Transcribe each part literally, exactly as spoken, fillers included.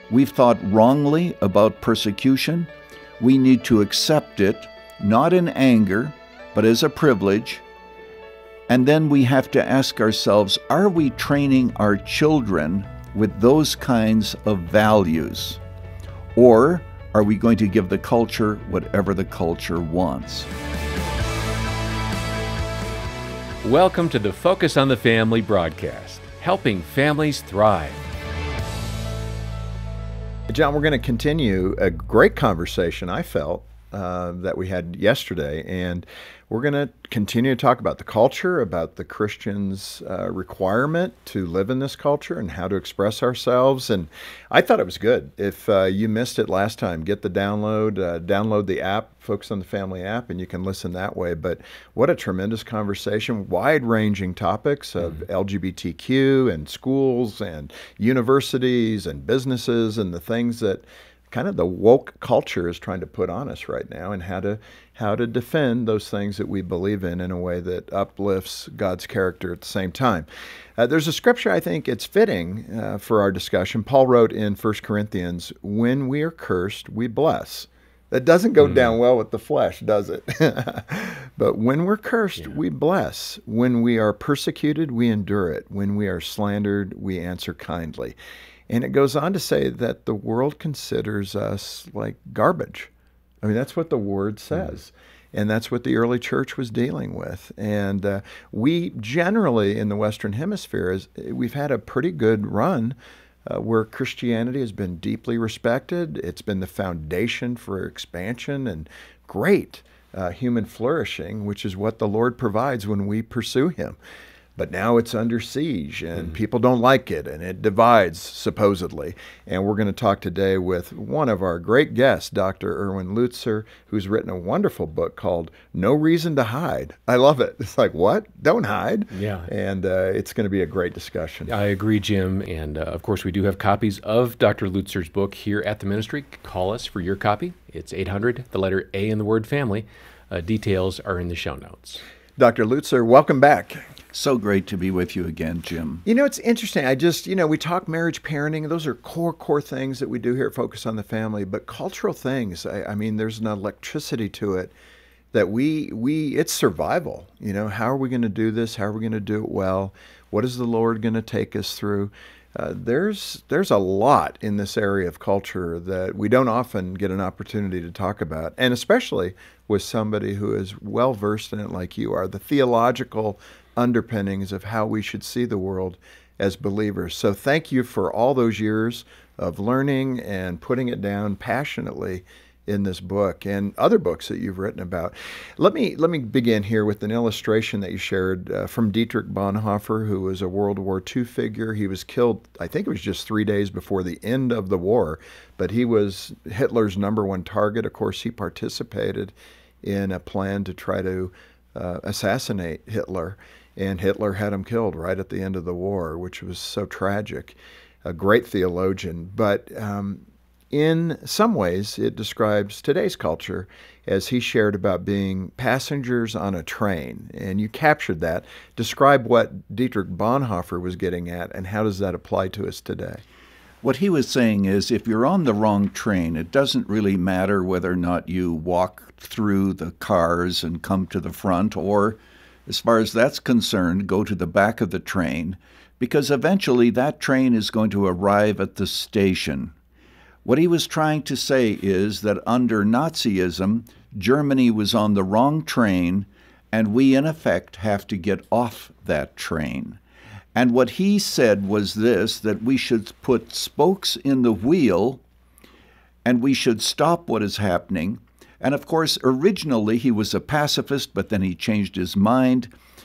we've thought wrongly about persecution, we need to accept it, not in anger, but as a privilege. And then we have to ask ourselves, are we training our children with those kinds of values? Or are we going to give the culture whatever the culture wants? Welcome to the Focus on the Family broadcast, helping families thrive. John, we're going to continue a great conversation, I felt, uh, that we had yesterday, and we're going to continue to talk about the culture, about the Christian's uh, requirement to live in this culture and how to express ourselves. And I thought it was good. If uh, you missed it last time, get the download, uh, download the app, Focus on the Family app, and you can listen that way. But what a tremendous conversation, wide-ranging topics of mm-hmm. L G B T Q and schools and universities and businesses and the things that kind of the woke culture is trying to put on us right now, and how to how to defend those things that we believe in in a way that uplifts God's character at the same time. Uh, there's a scripture, I think it's fitting uh, for our discussion. Paul wrote in First Corinthians, when we are cursed, we bless. That doesn't go mm. down well with the flesh, does it? But when we're cursed, yeah. we bless. When we are persecuted, we endure it. When we are slandered, we answer kindly. And it goes on to say that the world considers us like garbage. I mean, that's what the word says. Mm. And that's what the early church was dealing with. And uh, we generally in the Western Hemisphere, is, we've had a pretty good run uh, where Christianity has been deeply respected. It's been the foundation for expansion and great uh, human flourishing, which is what the Lord provides when we pursue Him. But now it's under siege, and mm-hmm. people don't like it, and it divides, supposedly. And we're going to talk today with one of our great guests, Doctor Erwin Lutzer, who's written a wonderful book called No Reason to Hide. I love it. It's like, what? Don't hide. Yeah. And uh, it's going to be a great discussion. I agree, Jim. And, uh, of course, we do have copies of Doctor Lutzer's book here at the ministry. Call us for your copy. It's eight hundred, the letter A in the word family. Uh, details are in the show notes. Doctor Lutzer, welcome back. So great to be with you again, Jim. You know, it's interesting. I just, you know, we talk marriage, parenting. Those are core, core things that we do here at Focus on the Family. But cultural things, I, I mean, there's an electricity to it that we, we, it's survival. You know, how are we going to do this? How are we going to do it well? What is the Lord going to take us through? Uh, there's there's a lot in this area of culture that we don't often get an opportunity to talk about, and especially with somebody who is well versed in it like you are, the theological underpinnings of how we should see the world as believers. So thank you for all those years of learning and putting it down passionately in this book and other books that you've written about. Let me let me begin here with an illustration that you shared uh, from Dietrich Bonhoeffer, who was a World War Two figure. He was killed, I think it was just three days before the end of the war, but he was Hitler's number one target. Of course, he participated in a plan to try to uh, assassinate Hitler, and Hitler had him killed right at the end of the war, which was so tragic. A great theologian, but um, in some ways, it describes today's culture, as he shared about being passengers on a train. And you captured that. Describe what Dietrich Bonhoeffer was getting at, and how does that apply to us today? What he was saying is, if you're on the wrong train, it doesn't really matter whether or not you walk through the cars and come to the front, or, as far as that's concerned, go to the back of the train, because eventually that train is going to arrive at the station. What he was trying to say is that under Nazism, Germany was on the wrong train, and we, in effect, have to get off that train. And what he said was this, that we should put spokes in the wheel, and we should stop what is happening. And, of course, originally he was a pacifist, but then he changed his mind,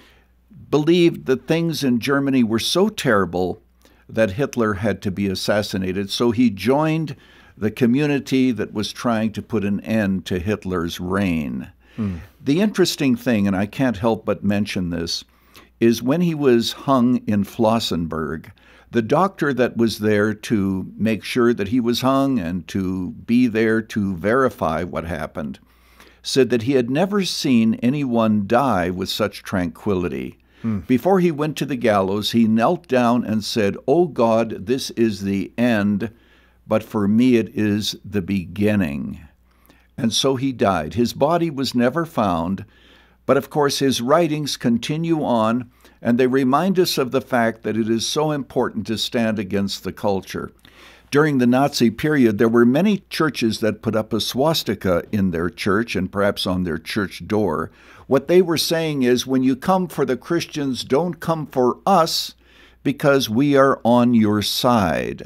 believed that things in Germany were so terrible that Hitler had to be assassinated. So he joined the community that was trying to put an end to Hitler's reign. Mm. The interesting thing, and I can't help but mention this, is when he was hung in Flossenburg, the doctor that was there to make sure that he was hung and to be there to verify what happened said that he had never seen anyone die with such tranquility. Mm. Before he went to the gallows, he knelt down and said, "Oh God, this is the end. but for me it is the beginning. And so he died. His body was never found, but of course his writings continue on, and they remind us of the fact that it is so important to stand against the culture. During the Nazi period, there were many churches that put up a swastika in their church and perhaps on their church door. What they were saying is, when you come for the Christians, don't come for us because we are on your side.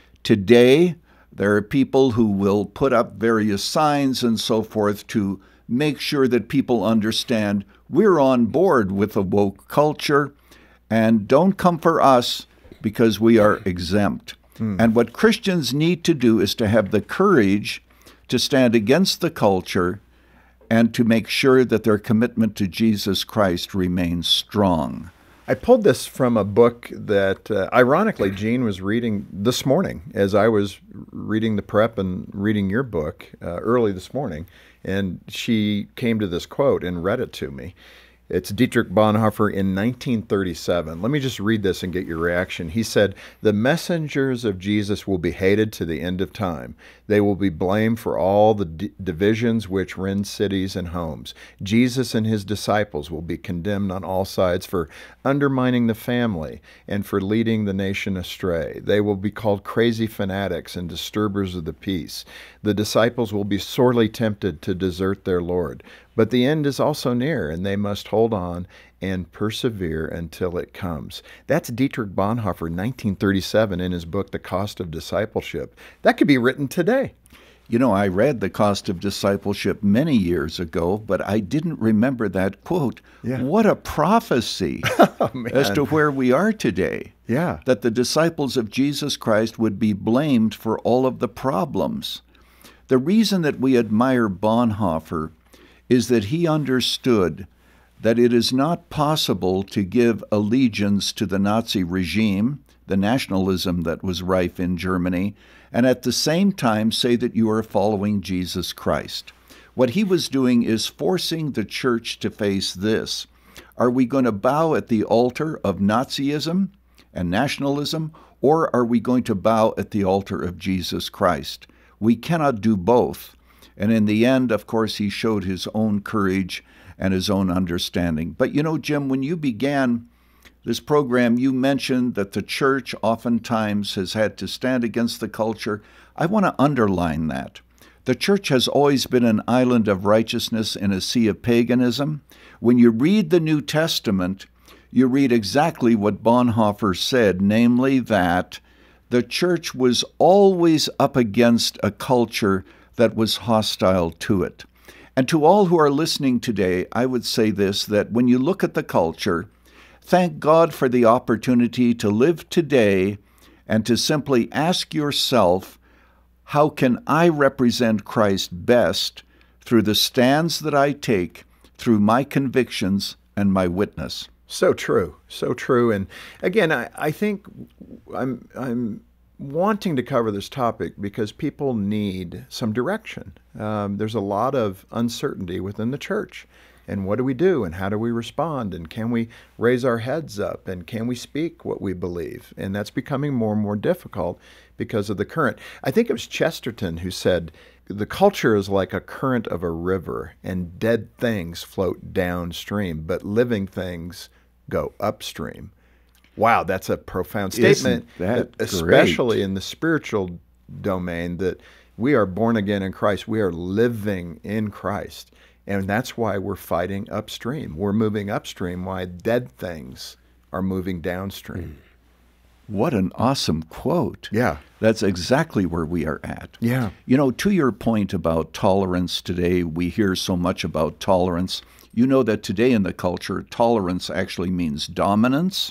Today, there are people who will put up various signs and so forth to make sure that people understand we're on board with the woke culture, and don't come for us because we are exempt. Hmm. And what Christians need to do is to have the courage to stand against the culture and to make sure that their commitment to Jesus Christ remains strong. I pulled this from a book that, uh, ironically, Jean was reading this morning as I was reading the prep and reading your book uh, early this morning. And she came to this quote and read it to me. It's Dietrich Bonhoeffer in nineteen thirty-seven. Let me just read this and get your reaction. He said, "The messengers of Jesus will be hated to the end of time. They will be blamed for all the d- divisions which rend cities and homes. Jesus and his disciples will be condemned on all sides for undermining the family and for leading the nation astray. They will be called crazy fanatics and disturbers of the peace. The disciples will be sorely tempted to desert their Lord. But the end is also near, and they must hold on and persevere until it comes." That's Dietrich Bonhoeffer, nineteen thirty-seven, in his book, The Cost of Discipleship. That could be written today. You know, I read The Cost of Discipleship many years ago, but I didn't remember that quote. Yeah. What a prophecy Oh, man. as to where we are today. Yeah. That the disciples of Jesus Christ would be blamed for all of the problems. The reason that we admire Bonhoeffer is that he understood that it is not possible to give allegiance to the Nazi regime, the nationalism that was rife in Germany, and at the same time say that you are following Jesus Christ. What he was doing is forcing the church to face this. Are we going to bow at the altar of Nazism and nationalism, or are we going to bow at the altar of Jesus Christ? We cannot do both. And in the end, of course, he showed his own courage and his own understanding. But you know, Jim, when you began this program, you mentioned that the church oftentimes has had to stand against the culture. I want to underline that. The church has always been an island of righteousness in a sea of paganism. When you read the New Testament, you read exactly what Bonhoeffer said, namely that the church was always up against a culture that was hostile to it. And to all who are listening today, I would say this, that when you look at the culture, thank God for the opportunity to live today and to simply ask yourself, how can I represent Christ best through the stands that I take, through my convictions and my witness? So true, so true. And again, I, I think I'm, I'm wanting to cover this topic because people need some direction. Um, there's a lot of uncertainty within the church. And what do we do? And how do we respond? And can we raise our heads up? And can we speak what we believe? And that's becoming more and more difficult because of the current. I think it was Chesterton who said, the culture is like a current of a river, and dead things float downstream, but living things go upstream. Wow, that's a profound statement, Isn't that especially great? in the spiritual domain, that we are born again in Christ. We are living in Christ. And that's why we're fighting upstream. We're moving upstream, why dead things are moving downstream. What an awesome quote. Yeah. That's exactly where we are at. Yeah. You know, to your point about tolerance today, we hear so much about tolerance. You know that today in the culture, tolerance actually means dominance.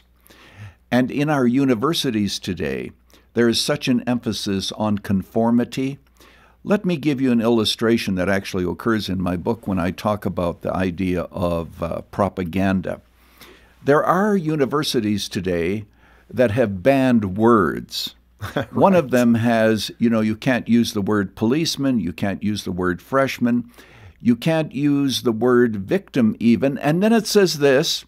And in our universities today, there is such an emphasis on conformity. Let me give you an illustration that actually occurs in my book when I talk about the idea of uh, propaganda. There are universities today that have banned words. Right. One of them has, you know, you can't use the word policeman, you can't use the word freshman, you can't use the word victim even. And then it says this,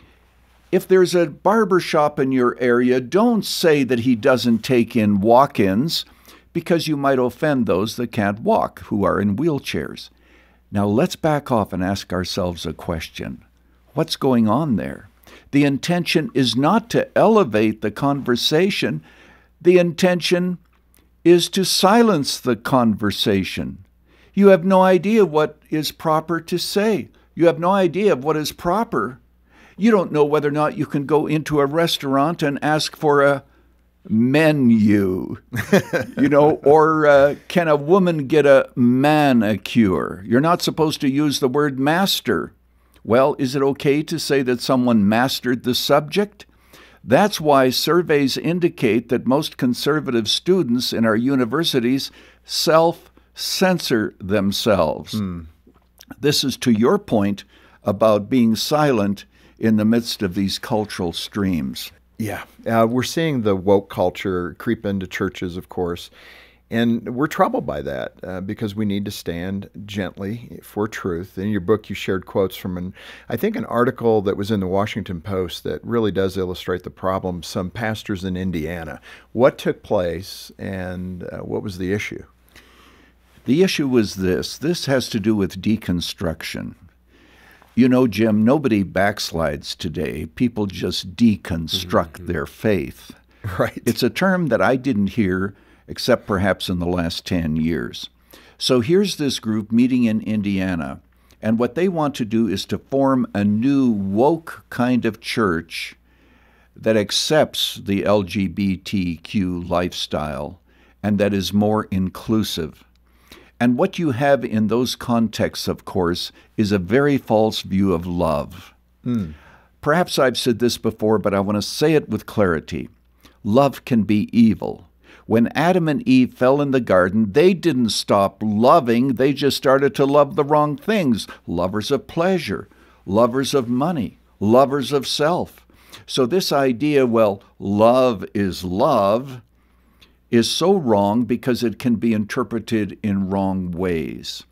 if there's a barber shop in your area, don't say that he doesn't take in walk-ins, because you might offend those that can't walk, who are in wheelchairs. Now let's back off and ask ourselves a question. What's going on there? The intention is not to elevate the conversation. The intention is to silence the conversation. You have no idea what is proper to say. You have no idea of what is proper. You don't know whether or not you can go into a restaurant and ask for a menu, you know, or uh, can a woman get a manicure? You're not supposed to use the word master. Well, is it okay to say that someone mastered the subject? That's why surveys indicate that most conservative students in our universities self-censor themselves. Mm. This is to your point about being silent in the midst of these cultural streams. Yeah, uh, we're seeing the woke culture creep into churches, of course, and we're troubled by that uh, because we need to stand gently for truth. In your book, you shared quotes from, an, I think, an article that was in the Washington Post that really does illustrate the problem. Some pastors in Indiana. What took place, and uh, what was the issue? The issue was this. This has to do with deconstruction. You know, Jim, nobody backslides today. People just deconstruct mm-hmm. their faith. Right. It's a term that I didn't hear except perhaps in the last ten years. So here's this group meeting in Indiana, and what they want to do is to form a new woke kind of church that accepts the L G B T Q lifestyle and that is more inclusive. And what you have in those contexts, of course, is a very false view of love. Mm. Perhaps I've said this before, but I want to say it with clarity. Love can be evil. When Adam and Eve fell in the garden, they didn't stop loving. They just started to love the wrong things. Lovers of pleasure, lovers of money, lovers of self. So this idea, well, love is love, is so wrong because it can be interpreted in wrong ways.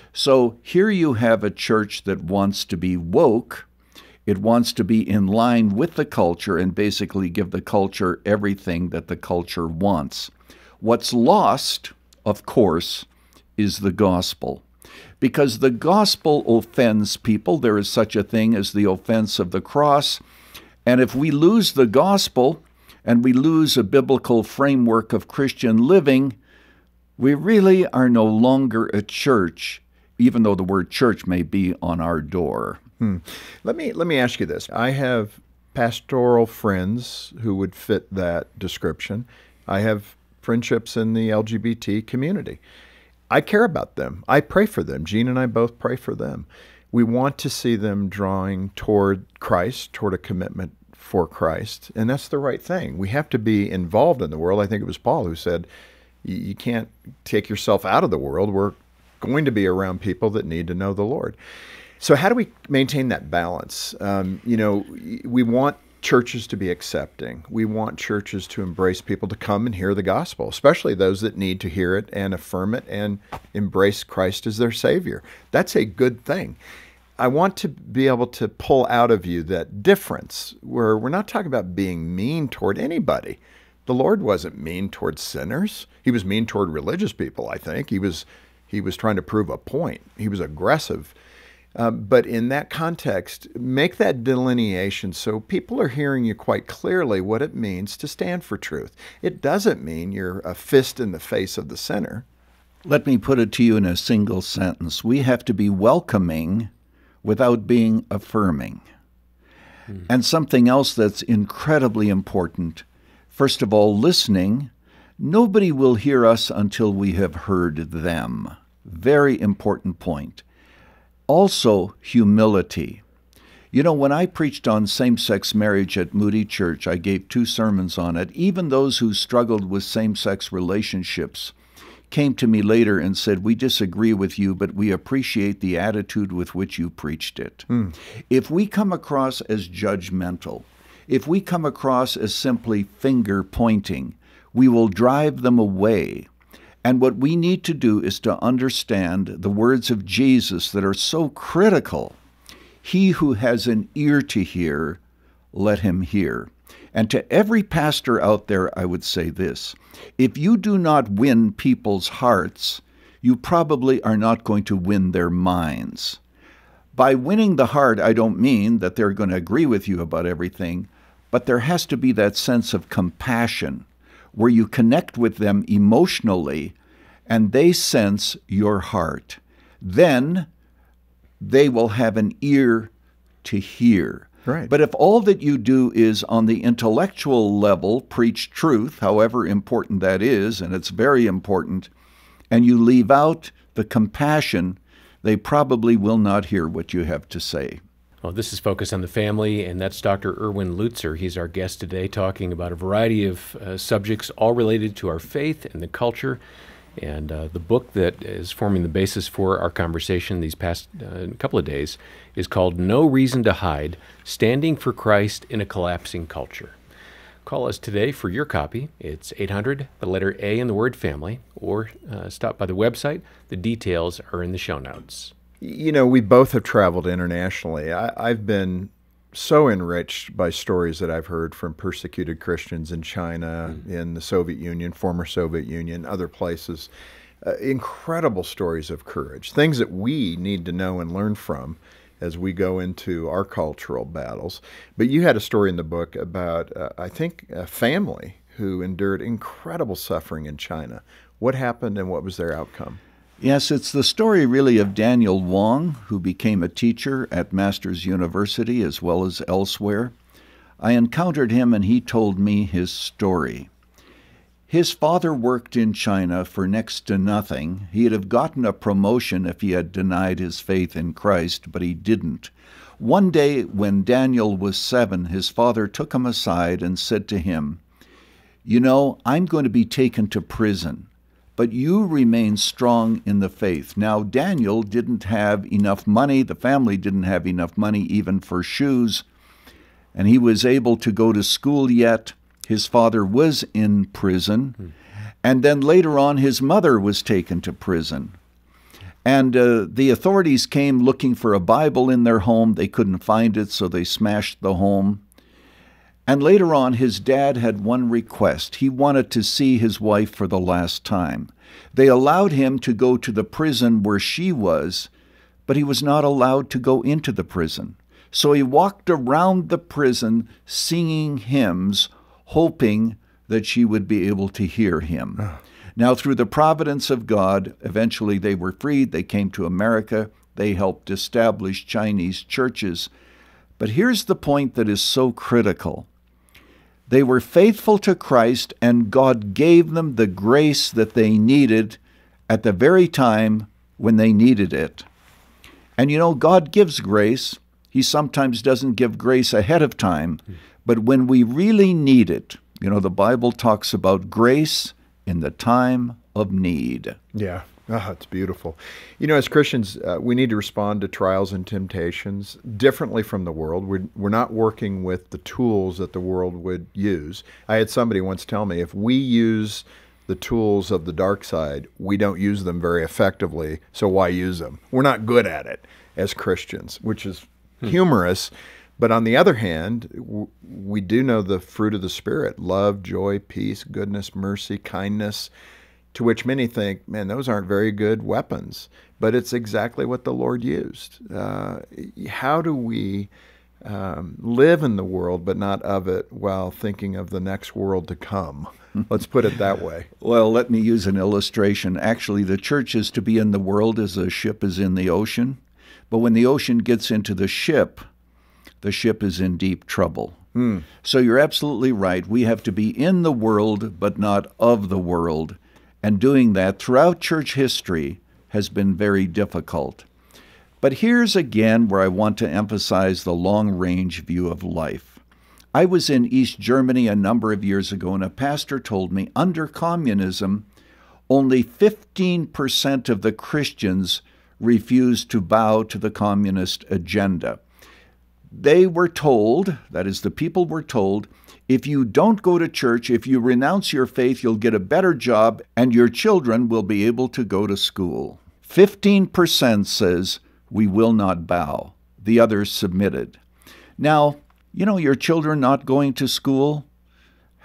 So here you have a church that wants to be woke. It wants to be in line with the culture and basically give the culture everything that the culture wants. What's lost, of course, is the gospel. Because the gospel offends people. There is such a thing as the offense of the cross. And if we lose the gospel, and we lose a biblical framework of Christian living, we really are no longer a church, even though the word church may be on our door. Hmm. Let me let me ask you this. I have pastoral friends who would fit that description. I have friendships in the L G B T community. I care about them. I pray for them. Gene and I both pray for them. We want to see them drawing toward Christ, toward a commitment for Christ, and that's the right thing. We have to be involved in the world. I think it was Paul who said, you can't take yourself out of the world. We're going to be around people that need to know the Lord. So how do we maintain that balance? Um, you know, we want churches to be accepting. We want churches to embrace people to come and hear the gospel, especially those that need to hear it and affirm it and embrace Christ as their Savior. That's a good thing. I want to be able to pull out of you that difference where we're not talking about being mean toward anybody. The Lord wasn't mean toward sinners. He was mean toward religious people, I think. He was he was trying to prove a point. He was aggressive. Uh, but in that context, make that delineation so people are hearing you quite clearly what it means to stand for truth. It doesn't mean you're a fist in the face of the sinner. Let me put it to you in a single sentence. We have to be welcoming without being affirming. Hmm. And something else that's incredibly important, first of all, listening. Nobody will hear us until we have heard them. Very important point. Also, humility. You know, when I preached on same-sex marriage at Moody Church, I gave two sermons on it. Even those who struggled with same-sex relationships came to me later and said, we disagree with you, but we appreciate the attitude with which you preached it. Mm. If we come across as judgmental, if we come across as simply finger-pointing, we will drive them away. And what we need to do is to understand the words of Jesus that are so critical. He who has an ear to hear, let him hear. And to every pastor out there, I would say this: if you do not win people's hearts, you probably are not going to win their minds. By winning the heart, I don't mean that they're going to agree with you about everything, but there has to be that sense of compassion where you connect with them emotionally and they sense your heart. Then they will have an ear to hear. Right. But if all that you do is on the intellectual level preach truth, however important that is, and it's very important, and you leave out the compassion, they probably will not hear what you have to say. Well, this is Focus on the Family, and that's Doctor Erwin Lutzer. He's our guest today, talking about a variety of uh, subjects, all related to our faith and the culture. And uh, the book that is forming the basis for our conversation these past uh, couple of days is called No Reason to Hide: Standing for Christ in a Collapsing Culture. Call us today for your copy. It's eight hundred, the letter A in the word family, or uh, stop by the website. The details are in the show notes. You know, we both have traveled internationally. I, I've been so enriched by stories that I've heard from persecuted Christians in China, mm. in the Soviet Union, former Soviet Union, other places. Uh, incredible stories of courage, things that we need to know and learn from as we go into our cultural battles. But you had a story in the book about, uh, I think, a family who endured incredible suffering in China. What happened and what was their outcome? Yes, it's the story really of Daniel Wong, who became a teacher at Masters University as well as elsewhere. I encountered him and he told me his story. His father worked in China for next to nothing. He'd have gotten a promotion if he had denied his faith in Christ, but he didn't. One day when Daniel was seven, his father took him aside and said to him, "You know, I'm going to be taken to prison, but you remain strong in the faith." Now, Daniel didn't have enough money. The family didn't have enough money even for shoes, and he was able to go to school yet. His father was in prison, hmm. and then later on his mother was taken to prison. And uh, the authorities came looking for a Bible in their home. They couldn't find it, so they smashed the home. And later on, his dad had one request. He wanted to see his wife for the last time. They allowed him to go to the prison where she was, but he was not allowed to go into the prison. So he walked around the prison singing hymns, hoping that she would be able to hear him. Oh. Now, through the providence of God, eventually they were freed. They came to America. They helped establish Chinese churches. But here's the point that is so critical. They were faithful to Christ, and God gave them the grace that they needed at the very time when they needed it. And you know, God gives grace. He sometimes doesn't give grace ahead of time, but when we really need it, you know, the Bible talks about grace in the time of need. Yeah. Oh, it's beautiful. You know, as Christians, uh, we need to respond to trials and temptations differently from the world. We're, we're not working with the tools that the world would use. I had somebody once tell me, if we use the tools of the dark side, we don't use them very effectively, so why use them? We're not good at it as Christians, which is hmm. humorous. But on the other hand, w- we do know the fruit of the Spirit: love, joy, peace, goodness, mercy, kindness, to which many think, man, those aren't very good weapons. But it's exactly what the Lord used. Uh, how do we um, live in the world but not of it, while thinking of the next world to come? Let's put it that way. Well, let me use an illustration. Actually, the church is to be in the world as a ship is in the ocean. But when the ocean gets into the ship, the ship is in deep trouble. Mm. So you're absolutely right. We have to be in the world but not of the world. And doing that throughout church history has been very difficult. But here's again where I want to emphasize the long-range view of life. I was in East Germany a number of years ago, and a pastor told me under communism, only fifteen percent of the Christians refused to bow to the communist agenda. They were told, that is, the people were told, if you don't go to church, if you renounce your faith, you'll get a better job and your children will be able to go to school. fifteen percent says, we will not bow. The others submitted. Now, you know, your children not going to school,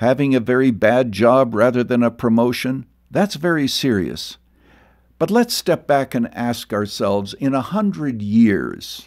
having a very bad job rather than a promotion, that's very serious. But let's step back and ask ourselves, in a hundred years,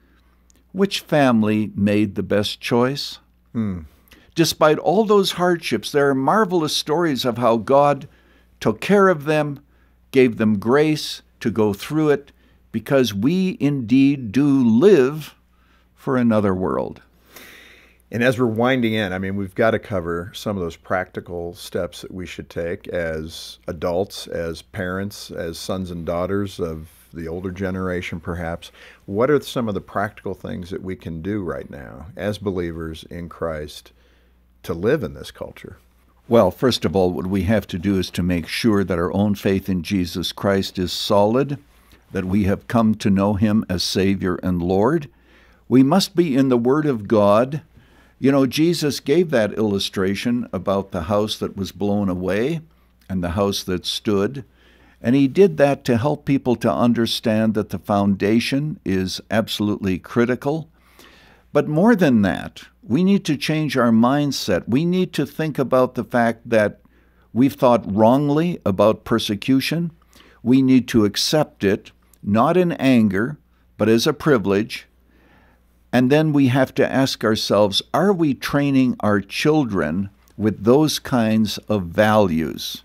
which family made the best choice? Hmm. Despite all those hardships, there are marvelous stories of how God took care of them, gave them grace to go through it, because we indeed do live for another world. And as we're winding in, I mean, we've got to cover some of those practical steps that we should take as adults, as parents, as sons and daughters of the older generation, perhaps. What are some of the practical things that we can do right now as believers in Christ to live in this culture? Well, first of all, what we have to do is to make sure that our own faith in Jesus Christ is solid, that we have come to know him as Savior and Lord. We must be in the Word of God. You know, Jesus gave that illustration about the house that was blown away and the house that stood. And he did that to help people to understand that the foundation is absolutely critical. But more than that, we need to change our mindset. We need to think about the fact that we've thought wrongly about persecution. We need to accept it, not in anger, but as a privilege. And then we have to ask ourselves, are we training our children with those kinds of values?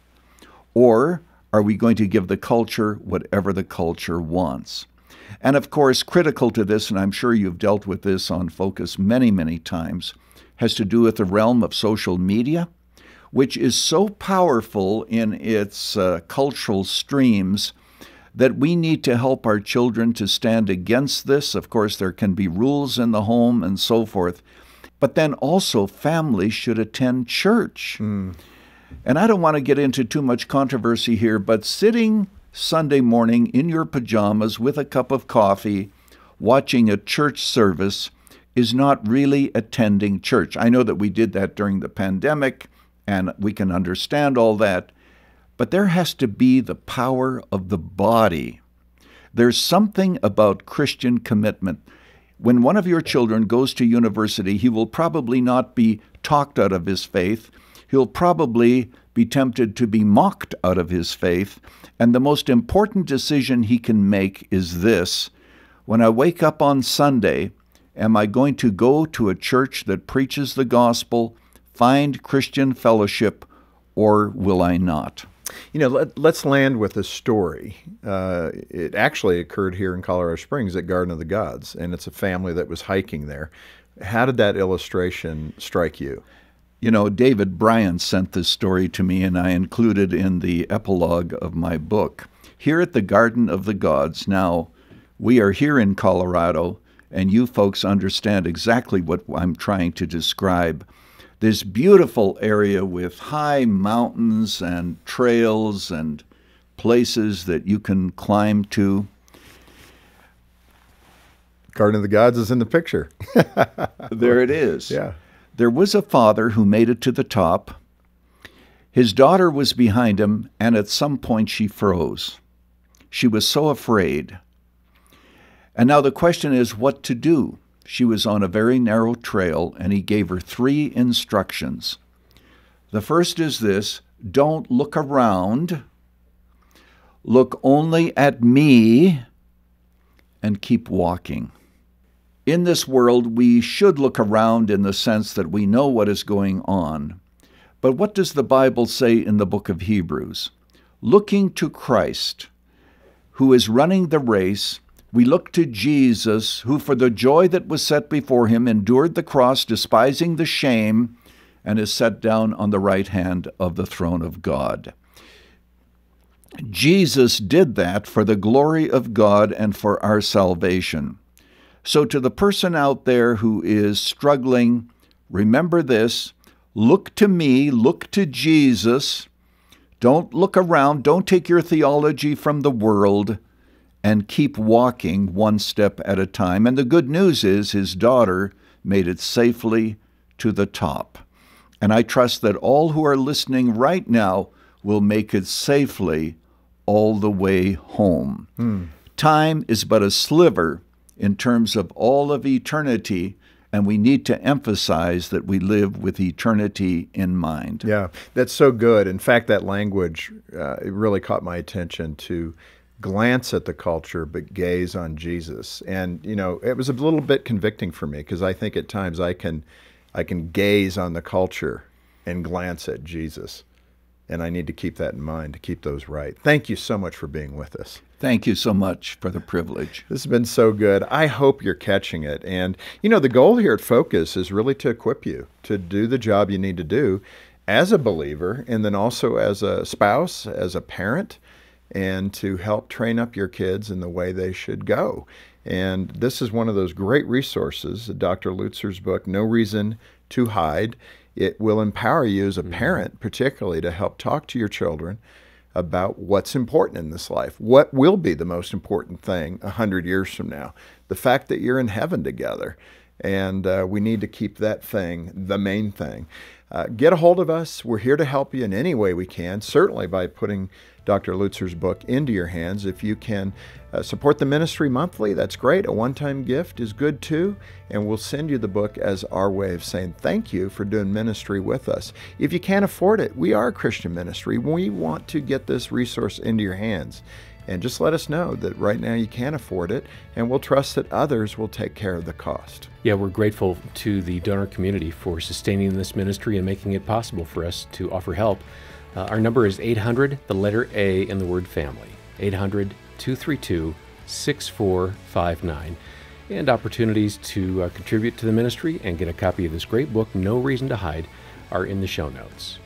Or are we going to give the culture whatever the culture wants? And of course, critical to this, and I'm sure you've dealt with this on Focus many, many times, has to do with the realm of social media, which is so powerful in its uh, cultural streams that we need to help our children to stand against this. Of course, there can be rules in the home and so forth. But then also families should attend church. Mm. And I don't want to get into too much controversy here, but sitting Sunday morning in your pajamas with a cup of coffee, watching a church service is not really attending church. I know that we did that during the pandemic, and we can understand all that. But there has to be the power of the body. There's something about Christian commitment. When one of your children goes to university, he will probably not be talked out of his faith. He'll probably be tempted to be mocked out of his faith. And the most important decision he can make is this: when I wake up on Sunday, am I going to go to a church that preaches the gospel, find Christian fellowship, or will I not? You know, let, let's land with a story. Uh, it actually occurred here in Colorado Springs at Garden of the Gods, and it's a family that was hiking there. How did that illustration strike you? You know, David Bryan sent this story to me, and I included in the epilogue of my book. Here at the Garden of the Gods, now, we are here in Colorado, and you folks understand exactly what I'm trying to describe. This beautiful area with high mountains and trails and places that you can climb to. Garden of the Gods is in the picture. There it is. Yeah. There was a father who made it to the top. His daughter was behind him, and at some point she froze. She was so afraid. And now the question is what to do. She was on a very narrow trail, and he gave her three instructions. The first is this: don't look around, look only at me, and keep walking. In this world, we should look around in the sense that we know what is going on. But what does the Bible say in the book of Hebrews? Looking to Christ, who is running the race, we look to Jesus, who for the joy that was set before him endured the cross, despising the shame, and is set down on the right hand of the throne of God. Jesus did that for the glory of God and for our salvation. So to the person out there who is struggling, remember this: look to me, look to Jesus. Don't look around, don't take your theology from the world, and keep walking one step at a time. And the good news is his daughter made it safely to the top. And I trust that all who are listening right now will make it safely all the way home. Hmm. Time is but a sliver in terms of all of eternity, and we need to emphasize that we live with eternity in mind. Yeah, that's so good. In fact, that language, uh, it really caught my attention to glance at the culture, but gaze on Jesus. And, you know, it was a little bit convicting for me because I think at times I can, I can gaze on the culture and glance at Jesus. And I need to keep that in mind, to keep those right. Thank you so much for being with us. Thank you so much for the privilege. This has been so good. I hope you're catching it. And, you know, the goal here at Focus is really to equip you to do the job you need to do as a believer, and then also as a spouse, as a parent, and to help train up your kids in the way they should go. And this is one of those great resources, Doctor Lutzer's book, No Reason to Hide. It will empower you as a parent, particularly, to help talk to your children about what's important in this life. What will be the most important thing a hundred years from now? The fact that you're in heaven together. And uh, we need to keep that thing the main thing. Uh, get a hold of us. We're here to help you in any way we can, certainly by putting Doctor Lutzer's book into your hands. If you can uh, support the ministry monthly, that's great. A one-time gift is good too, and we'll send you the book as our way of saying thank you for doing ministry with us. If you can't afford it, we are a Christian ministry. We want to get this resource into your hands. And just let us know that right now you can't afford it, and we'll trust that others will take care of the cost. Yeah, we're grateful to the donor community for sustaining this ministry and making it possible for us to offer help. Uh, our number is eight hundred, the letter A in the word family, eight hundred, two three two, six four five nine. And opportunities to uh, contribute to the ministry and get a copy of this great book, No Reason to Hide, are in the show notes.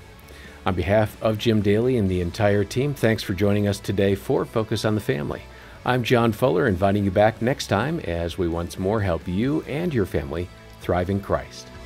On behalf of Jim Daly and the entire team, thanks for joining us today for Focus on the Family. I'm John Fuller, inviting you back next time as we once more help you and your family thrive in Christ.